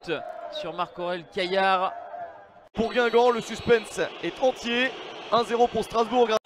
but sur Marc-Aurèle Caillard. Pour Guingamp, le suspense est entier. 1-0 pour Strasbourg.